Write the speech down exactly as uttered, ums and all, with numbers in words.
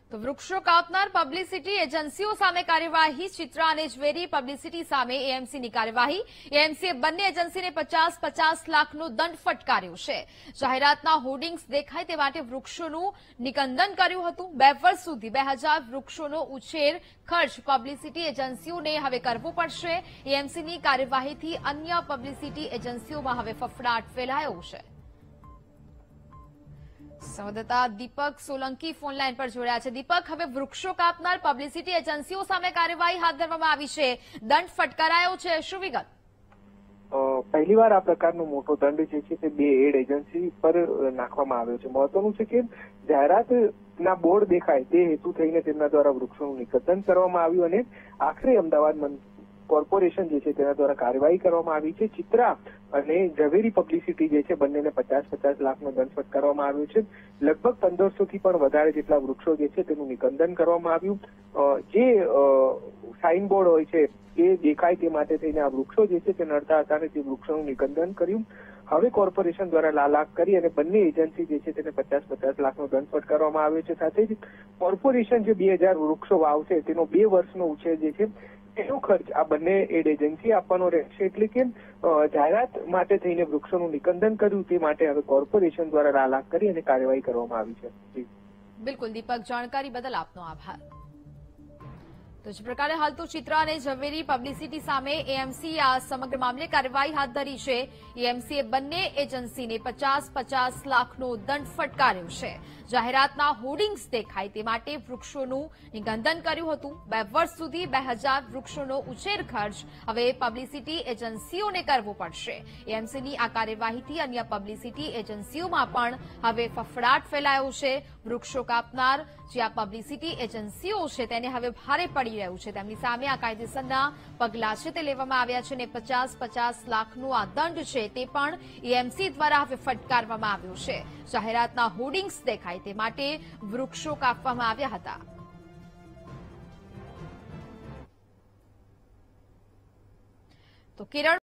તો વૃક્ષો કાપનાર પબ્લિસિટી એજન્સીઓ સામે કાર્યવાહી, ચિત્રા અને ઝવેરી પબ્લિસિટી સામે એએમસીની કાર્યવાહી. એએમસીએ બંને એજન્સીને પચાસ પચાસ લાખનો દંડ ફટકાર્યો છે. જાહેરાતના હોર્ડિંગ્સ દેખાય તે માટે વૃક્ષોનું નિકંદન કર્યું હતું. બે વર્ષ સુધી બે હજાર વૃક્ષોનો ઉછેર ખર્ચ પબ્લિસિટી એજન્સીઓને હવે કરવો પડશે. એએમસીની કાર્યવાહીથી અન્ય પબ્લિસિટી એજન્સીઓમાં હવે ફફડાટ ફેલાયો છે. સંવાદદાતા દીપક સોલંકી ફોનલાઈન પર જોડાયા છે. દીપક, હવે વૃક્ષો કાપનાર પબ્લિસિટી એજન્સીઓ સામે કાર્યવાહી હાથ ધરવામાં આવી છે, દંડ ફટકારાયો છે, શું વિગત? પહેલીવાર આ પ્રકારનો મોટો દંડ જે છે તે બે એડ એજન્સી પર નાખવામાં આવ્યો છે. મહત્વનું છે કે જાહેરાતના બોર્ડ દેખાય તે હેતુ થઈને તેમના દ્વારા વૃક્ષોનું નિકંદન કરવામાં આવ્યું અને આખરે અમદાવાદ કોર્પોરેશન જે છે તેના દ્વારા કાર્યવાહી કરવામાં આવી છે. ચિત્રા અને ઝવેરી પબ્લિસિટી જે છે બંનેને પચાસ પચાસ લાખનો દંડ ફટકારવામાં આવ્યો છે. લગભગ પંદરસો થી પણ વધારે જેટલા વૃક્ષો જે છે તેનું નિકંદન કરવામાં આવ્યું. જે સાઇન બોર્ડ હોય છે એ દેખાય તે માટે થઈને આ વૃક્ષો જે છે તે નડતા હતા અને તે વૃક્ષોનું નિકંદન કર્યું. હવે કોર્પોરેશન દ્વારા લાલાક કરી અને બંને એજન્સી જે છે તેને પચાસ પચાસ લાખનો દંડ ફટકારવામાં આવ્યો છે. સાથે જ કોર્પોરેશન જે બે હજાર વૃક્ષો વાવશે તેનો બે વર્ષનો ઉછેર જે છે એનો ખર્ચ આ બંને એડ એજન્સી આપવાનો રહેશે. એટલે કે જાહેરાત માટે થઈને વૃક્ષોનું નિકંદન કર્યું તે માટે હવે કોર્પોરેશન દ્વારા લાલાક કરી અને કાર્યવાહી કરવામાં આવી છે. બિલકુલ દીપક, જાણકારી બદલ આપનો આભાર. તો જે પ્રકારે હાલ તો ચિત્રા અને ઝવેરી પબ્લિસિટી સામે એએમસી આ સમગ્ર મામલે કાર્યવાહી હાથ ધરી છે. એએમસીએ બંને એજન્સીને પચાસ પચાસ લાખનો દંડ ફટકાર્યો છે. જાહેરાતના હોર્ડિંગ્સ દેખાય તે માટે વૃક્ષોનું નિકંદન કર્યું હતું. બે વર્ષ સુધી બે હજાર વૃક્ષોનો ઉછેર ખર્ચ હવે પબ્લિસિટી એજન્સીઓને કરવો પડશે. એએમસીની આ કાર્યવાહીથી અન્ય પબ્લિસિટી એજન્સીઓમાં પણ હવે ફફડાટ ફેલાયો છે. વૃક્ષો કાપનાર જે આ પબ્લિસિટી એજન્સીઓ છે તેને હવે ભારે પડી રહ્યું છે. તેમની સામે આ કાયદેસરના પગલાં છે તે લેવામાં આવ્યા છે અને પચાસ પચાસ લાખનો આ દંડ છે તે પણ એએમસી દ્વારા હવે ફટકારવામાં આવ્યો છે. જાહેરાતના હોર્ડિંગ્સ દેખાય તે માટે વૃક્ષો કાપવામાં આવ્યા હતા. તો કેરળ